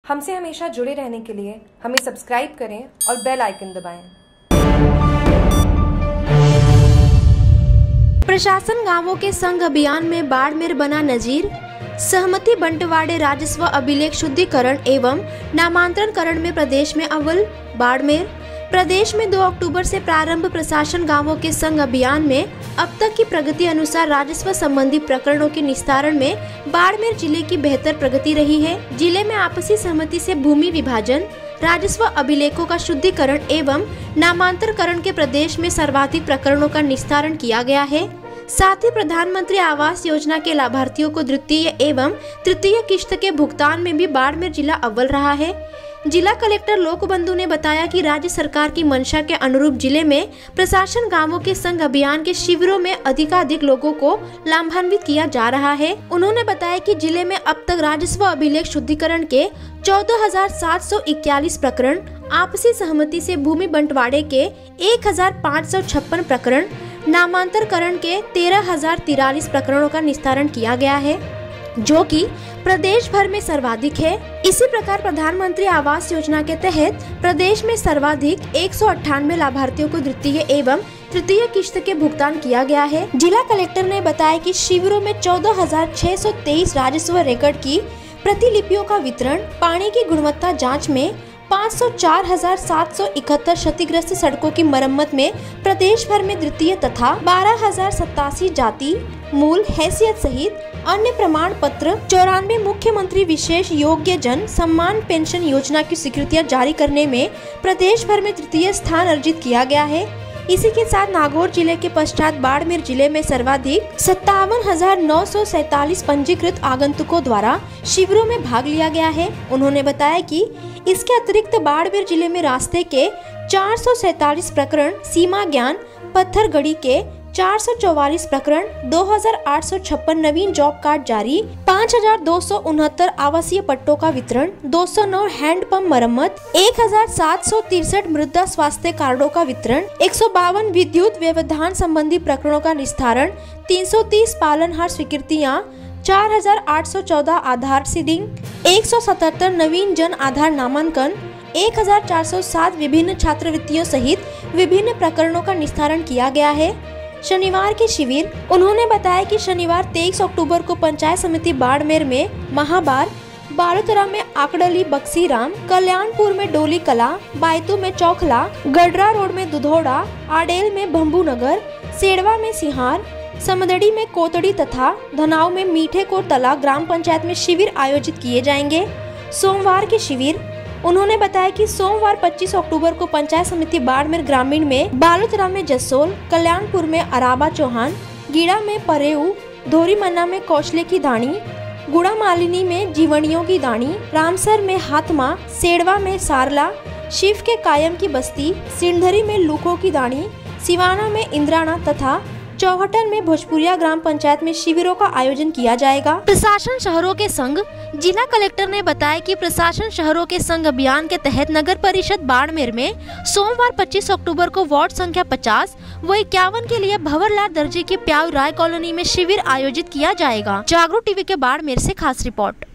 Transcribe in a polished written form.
हमसे हमेशा जुड़े रहने के लिए हमें सब्सक्राइब करें और बेल आइकन दबाएं। प्रशासन गांवों के संग अभियान में बाड़मेर बना नजीर। सहमति बंटवाड़े राजस्व अभिलेख शुद्धिकरण एवं नामांतरणकरण में प्रदेश में अव्वल बाड़मेर। प्रदेश में 2 अक्टूबर से प्रारंभ प्रशासन गांवों के संग अभियान में अब तक की प्रगति अनुसार राजस्व संबंधी प्रकरणों के निस्तारण में बाड़मेर जिले की बेहतर प्रगति रही है। जिले में आपसी सहमति से भूमि विभाजन, राजस्व अभिलेखों का शुद्धिकरण एवं नामांतरणकरण के प्रदेश में सर्वाधिक प्रकरणों का निस्तारण किया गया है। साथ ही प्रधानमंत्री आवास योजना के लाभार्थियों को द्वितीय एवं तृतीय किश्त के भुगतान में भी बाड़मेर जिला अव्वल रहा है। जिला कलेक्टर लोकबंधु ने बताया कि राज्य सरकार की मंशा के अनुरूप जिले में प्रशासन गांवों के संग अभियान के शिविरों में अधिकाधिक लोगों को लाभान्वित किया जा रहा है। उन्होंने बताया कि जिले में अब तक राजस्व अभिलेख शुद्धिकरण के 14,741 प्रकरण, आपसी सहमति से भूमि बंटवारे के 1,556 प्रकरण, नामांतरणकरण के 13,043 प्रकरणों का निस्तारण किया गया है, जो कि प्रदेश भर में सर्वाधिक है। इसी प्रकार प्रधानमंत्री आवास योजना के तहत प्रदेश में सर्वाधिक 198 लाभार्थियों को द्वितीय एवं तृतीय किश्त के भुगतान किया गया है। जिला कलेक्टर ने बताया कि शिविरों में 14,623 राजस्व रिकॉर्ड की प्रतिलिपियों का वितरण, पानी की गुणवत्ता जाँच में 504,771 क्षतिग्रस्त सड़कों की मरम्मत में प्रदेश भर में द्वितीय तथा 12,087 जाति मूल हैसियत सहित अन्य प्रमाण पत्र, 94 मुख्यमंत्री विशेष योग्य जन सम्मान पेंशन योजना की स्वीकृतियां जारी करने में प्रदेश भर में तृतीय स्थान अर्जित किया गया है। इसी के साथ नागौर जिले के पश्चात बाड़मेर जिले में सर्वाधिक 57,947 पंजीकृत आगंतुकों द्वारा शिविरों में भाग लिया गया है। उन्होंने बताया कि इसके अतिरिक्त बाड़मेर जिले में रास्ते के 447 प्रकरण, सीमा ज्ञान पत्थरगढ़ी के 444 प्रकरण, 2,856 नवीन जॉब कार्ड जारी, 5,269 आवासीय पट्टों का वितरण, 209 हैंडपंप मरम्मत, 1,763 मृदा स्वास्थ्य कार्डों का वितरण, 152 विद्युत व्यवधान संबंधी प्रकरणों का निस्तारण, 330 पालनहार स्वीकृतियां, 4,814 आधार सीडिंग, 177 नवीन जन आधार नामांकन, 1,407 विभिन्न छात्रवृत्तियों सहित विभिन्न प्रकरणों का निस्तारण किया गया है। शनिवार के शिविर, उन्होंने बताया कि शनिवार 23 अक्टूबर को पंचायत समिति बाड़मेर में महाबार, बालोतरा में आकड़ली बक्सीराम, कल्याणपुर में डोली कला, बायतू में चौखला, गडरा रोड में दुधोड़ा, आडेल में भंबू नगर, सेड़वा में सिहार, समदड़ी में कोतड़ी तथा धनाव में मीठे को तला ग्राम पंचायत में शिविर आयोजित किए जाएंगे। सोमवार के शिविर, उन्होंने बताया कि सोमवार 25 अक्टूबर को पंचायत समिति बाड़मेर ग्रामीण में बालोतरा में जसोल, कल्याणपुर में अराबा चौहान, गीड़ा में परेऊ, धोरीमन्ना में कौशले की दाणी, गुड़ा मालिनी में जीवनियों की दाणी, रामसर में हाथमा, सेड़वा में सारला, शिव के कायम की बस्ती, सिंधरी में लूखों की दाणी, सिवाना में इंद्राना तथा चौहटन में भोजपुरिया ग्राम पंचायत में शिविरों का आयोजन किया जाएगा। प्रशासन शहरों के संग, जिला कलेक्टर ने बताया कि प्रशासन शहरों के संग अभियान के तहत नगर परिषद बाड़मेर में सोमवार 25 अक्टूबर को वार्ड संख्या 50 व 51 के लिए भंवरलाल दर्जे की प्याऊ राय कॉलोनी में शिविर आयोजित किया जाएगा। जागरूक टीवी के बाड़मेर से खास रिपोर्ट।